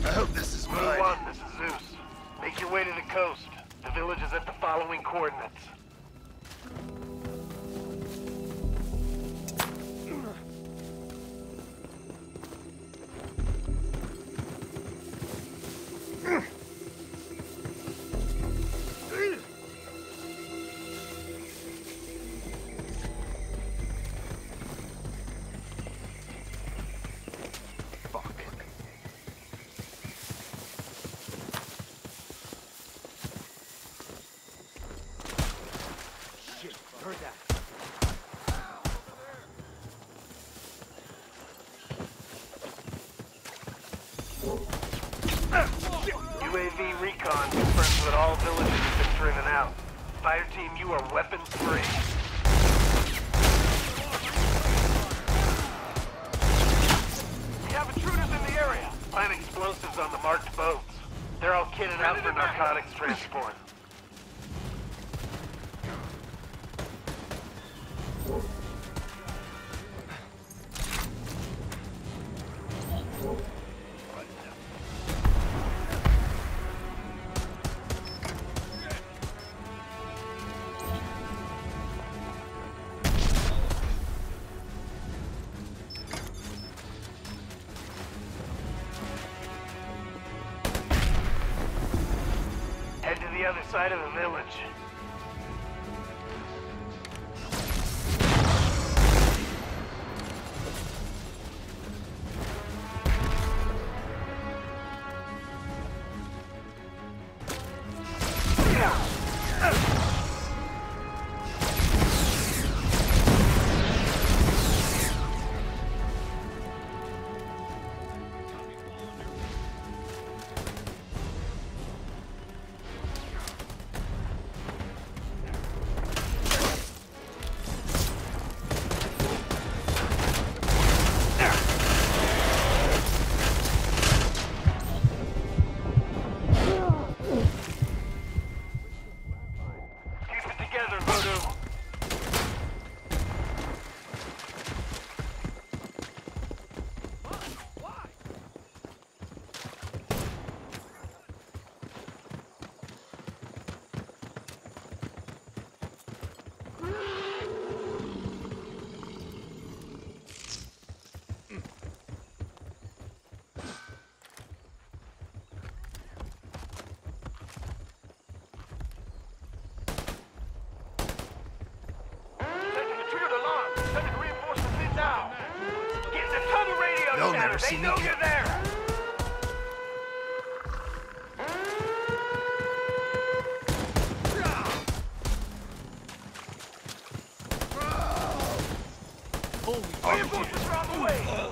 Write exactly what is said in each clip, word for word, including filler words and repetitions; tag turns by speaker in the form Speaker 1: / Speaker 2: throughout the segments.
Speaker 1: I hope this is
Speaker 2: Blue
Speaker 1: mine.
Speaker 2: One, this is Zeus. Make your way to the coast. The village is at the following coordinates. U A V recon confirms that all villages have been driven out. Fire team, you are weapons free. We have intruders in the area. Plant explosives on the marked boats. They're all kitted out for narcotics transport. Head to the other side of the village.
Speaker 1: They'll never see
Speaker 2: They
Speaker 1: me
Speaker 2: know
Speaker 1: again.
Speaker 2: you're there! Reinforcements are on the way!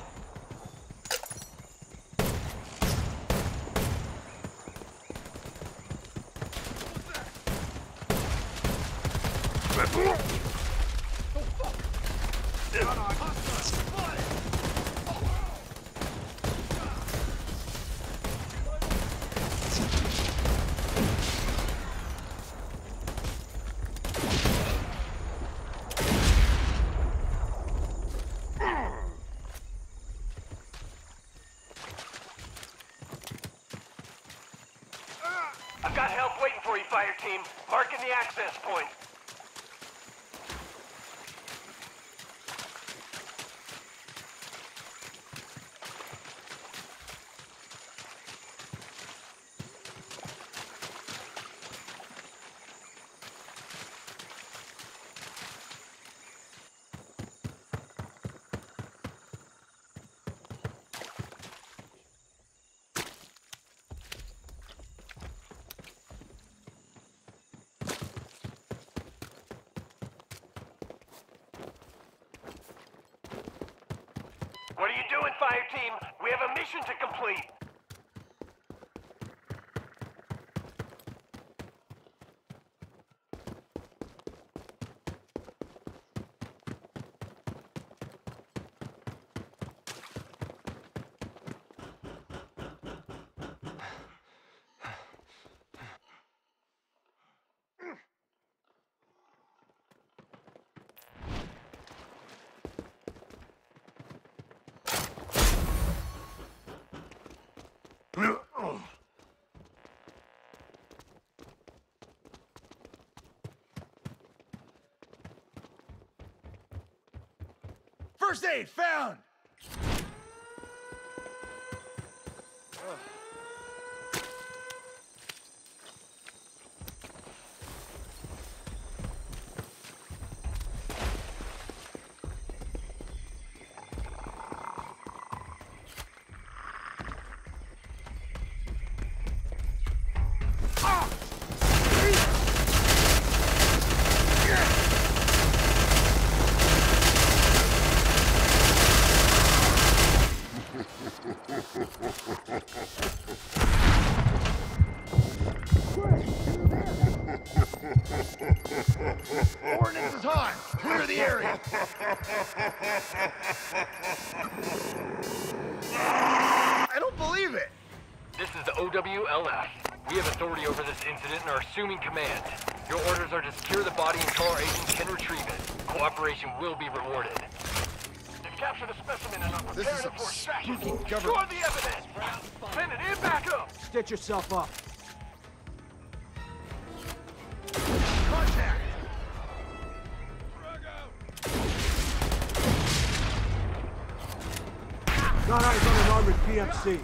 Speaker 2: I've got help waiting for you, fire team. Marking the access point. What are you doing, fire team? We have a mission to complete.
Speaker 1: First aid found! Ordnance is hot! Clear the area! I don't believe it!
Speaker 3: This is the O W L F. We have authority over this incident and are assuming command. Your orders are to secure the body until our agents can retrieve it. Cooperation will be rewarded.
Speaker 2: They've captured a specimen and are
Speaker 1: This
Speaker 2: preparing
Speaker 1: is
Speaker 2: it for
Speaker 1: some
Speaker 2: extraction.
Speaker 1: spooky
Speaker 2: Destroy
Speaker 1: government.
Speaker 2: the evidence! Send it in back up!
Speaker 4: Stitch yourself up.
Speaker 1: Contact!
Speaker 4: Got eyes on an armored P M C.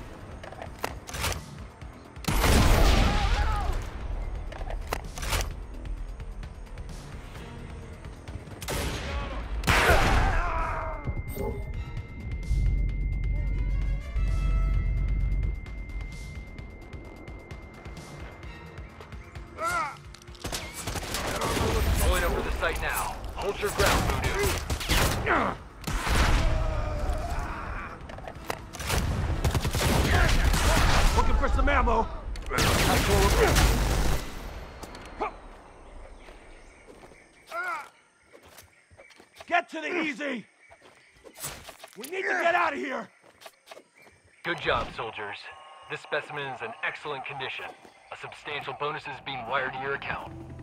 Speaker 3: Pulling over the site now. Hold your ground, Voodoo.
Speaker 4: Looking for some ammo. Get to the easy. We need to get out of here.
Speaker 3: Good job, soldiers. This specimen is in excellent condition. A substantial bonus is being wired to your account.